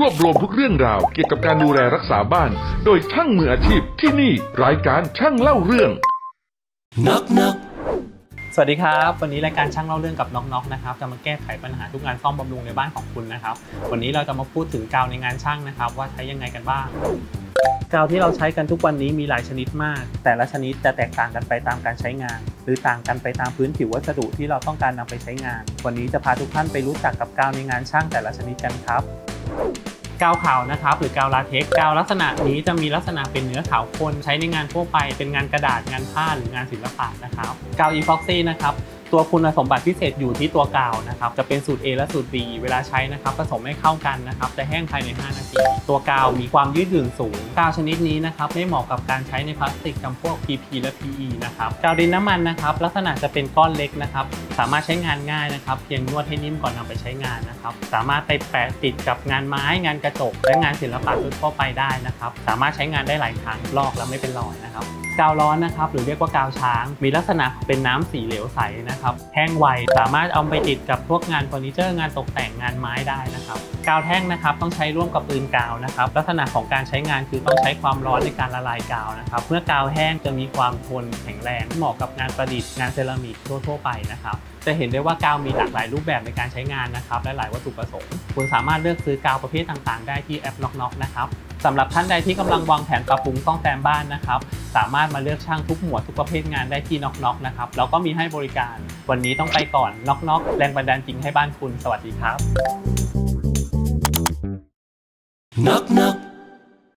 วบรวมทุกเรื่องราวเกี่ยวกับการดูแลรักษาบ้านโดยช่างมืออาชีพที่นี่รายการช่างเล่าเรื่องสวัสดีครับวันนี้รายการช่างเล่าเรื่องกับน็อกนะครับจะมาแก้ไขปัญหาทุกงานซ่อมบำรุงในบ้านของคุณนะครับวันนี้เราจะมาพูดถึงกาวในงานช่างนะครับว่าใช้ยังไงกันบ้างกาวที่เราใช้กันทุกวันนี้มีหลายชนิดมากแต่ละชนิดจะแตกต่างกันไปตามการใช้งานหรือต่างกันไปตามพื้นผิววัสดุที่เราต้องการนำไปใช้งานวันนี้จะพาทุกท่านไปรู้จักกับกาวในงานช่างแต่ละชนิดกันครับกาวขาวนะครับหรือกาวลาเท็กซ์กาวลักษณะนี้จะมีลักษณะเป็นเนื้อขาวข้นใช้ในงานทั่วไปเป็นงานกระดาษงานผ้าหรืองานศิลปะนะครับกาวอีพ็อกซี่นะครับตัวคุณสมบัติพิเศษอยู่ที่ตัวกาวนะครับจะเป็นสูตร A และสูตร B เวลาใช้นะครับผสมให้เข้ากันนะครับจะแห้งภายใน5นาทีตัวกาวมีความยืดหยุ่นสูงกาวชนิดนี้นะครับไม่เหมาะกับการใช้ในพลาสติกจำพวก PP และ PE นะครับกาวดินน้ำมันนะครับลักษณะจะเป็นก้อนเล็กนะครับสามารถใช้งานง่ายนะครับเพียงนวดให้นิ่มก่อนนำไปใช้งานนะครับสามารถไปแปะติดกับงานไม้งานกระจกและงานศิลปะทั่วไปได้นะครับสามารถใช้งานได้หลายครั้งลอกแล้วไม่เป็นรอยนะครับกาวร้อนนะครับหรือเรียกว่ากาวช้างมีลักษณะเป็นน้ำสีเหลวใสนะครับแห้งไวสามารถเอาไปติดกับพวกงานเฟอร์นิเจอร์งานตกแต่งงานไม้ได้นะครับกาวแท่งนะครับต้องใช้ร่วมกับปืนกาวนะครับลักษณะของการใช้งานคือต้องใช้ความร้อนในการละลายกาวนะครับเมื่อกาวแห้งจะมีความทนแข็งแรงเหมาะกับงานประดิษฐ์งานเซรามิกทั่วไปนะครับจะเห็นได้ว่ากาวมีหลากหลายรูปแบบในการใช้งานนะครับและหลายวัตถุประสงค์คุณสามารถเลือกซื้อกาวประเภทต่างๆได้ที่แอปน็อกนะครับสำหรับท่านใดที่กำลังวางแผนปรับปรุงซ่อมแซมบ้านนะครับสามารถมาเลือกช่างทุกหมวดทุกประเภทงานได้ที่น็อกนะครับแล้วก็มีให้บริการวันนี้ต้องไปก่อนน็อกแรงบันดาลจริงให้บ้านคุณสวัสดีครับน็อก